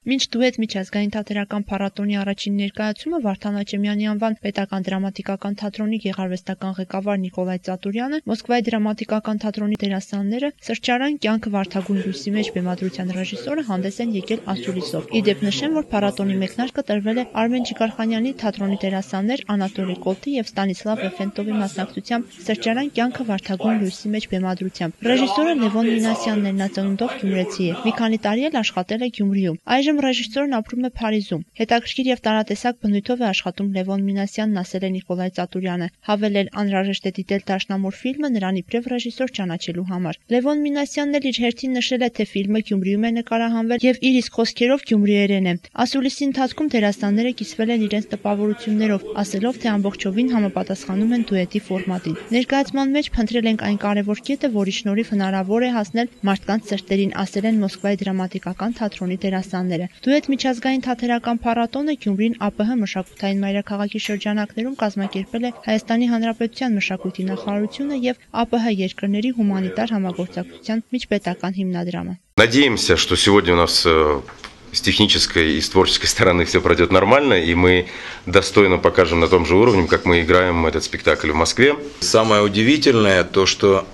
Մինչ դուետ միջազգային թատերական փառատոնի առաջին ներկայացումը Վարդան Աչեմյանի անվան պետական դրամատիկական թատրոնի գեղարվեստական ղեկավար Նիկոլայ Ծատուրյանը, Մոսկվայի դրամատիկական թատրոնի դերասանները, Սրճարան կյանքը վարդագույն լույսի մեջ բեմադրության ռեժիսորը հանդես են եկել ասուլիսով։ Իդեպ նշեմ, որ փառատոնի մեկնարկը տրվել է Արմեն Ջիգարխանյանի թատրոնի դերասաններ Անատոլի Կոլտի եւ Ստանիսլավ Լեֆենտովի մասնակցությամբ Սրճարան կյանքը վարդագույն լույսի մեջ բեմադրությամբ։ Ռեժիսորը Լևոն Մինասյանն ներնածանունդով գյումրեցի է։ Մի քանի տարի էլ աշխատել է Գյումրիում։ Այժմ ռեժիսորն ապրում է Փարիզում։ Հետաքրքիր եւ տարատեսակ բնույթով է աշխատում Լևոն Մինասյանն, ասել է Նիկոլայ Ծատուրյանը։ Հավելել, անհրաժեշտ է դիտել Դաշնամուր ֆիլմը նրան իբրև ռեժիսոր ճանաչելու համար։ Լևոն Մինասյանն էլ իր հերթին նշել է, թե ֆիլմը Գյումրիում է նկարահանվել եւ իր իսկ խոսքերով գյումրիերեն է։ Ասուլիսի ընթացքում դերասանները կիսվել են իրենց տպավորություններով, ասելով, թե ամբողջովին համապատասխանում են դուետի ֆորմատին։ Ներկայացման մեջ փնտրել ենք այն կարևոր կետը, որի շնորհիվ հնարավոր է հասնել մարդկանց սրտերին, ասել են Մոսկվայի դրամատիկական թատրոնի դերասանները։ Դուետ միջազգային թատերական փառատոնը Գյումրին ԱՊՀ մշակութային մայրաքաղաքի шրջանակներում կազմակերպել է Հայաստանի Հանրապետության մշակույթի նախարարությունը եւ ԱՊՀ երկրների հումանիտար համագործակցության միջպետական հիմնադրամը։ Надеемся, что сегодня у нас с технической и с творческой стороны все пройдет нормально, и мы достойно покажем на том же уровне, как мы играем этот спектакль в Москве. Самое удивительное то, что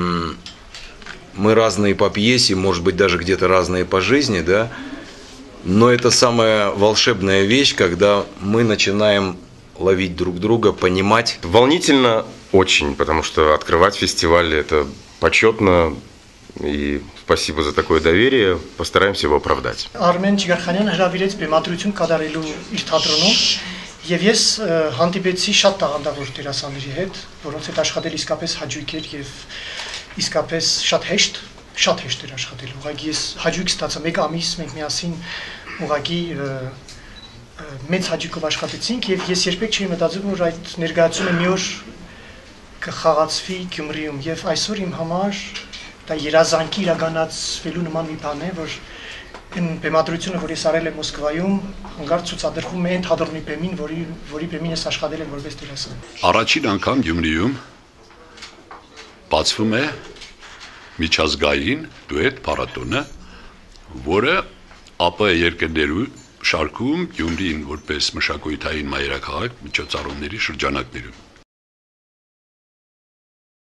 мы разные по пьесе, может быть, даже где-то разные по жизни, да, но это самая волшебная вещь, когда мы начинаем ловить друг друга, понимать. Волнительно очень, потому что открывать фестиваль это почетно, и спасибо за такое доверие, постараемся его оправдать. Արմեն Ջիգարխանյանը հրավիրեց բեմադրություն կատարելու իր թատրոնում, եւ ես հանդիպեցի շատ տաղանդավոր դերասանների հետ, որոնց հետ աշխատել իսկապես հաճույք էր եւ իսկապես շատ հեշտ էր աշխատել։ Ուղղակի ես հաճույք ստացա, մեկ ամիս մենք միասին ուղղակի մեծ հաճույքով աշխատեցինք եւ ես երբեք չէի մտածում, որ այդ ներկայացումը մի օր կխաղացվի Գյումրիում եւ այսօր իմ համար դա երազանքի իրականացվելու նման մի բան է, որ այն բեմադրությունը, որ ես արել եմ Մոսկվայում, հանգարց ցուցադրվում է այն թատրոնի բեմին, որի բեմին ես աշխատել եմ որպես դերասան։ Առաջին անգամ Գյումրիում բացվում է միջազգային դուետ փառատոնը, որը ԱՊՀ երկրներու շարքում Գյումրին որպես մշակութային մայրաքաղաք միջոցառումների շրջանակներում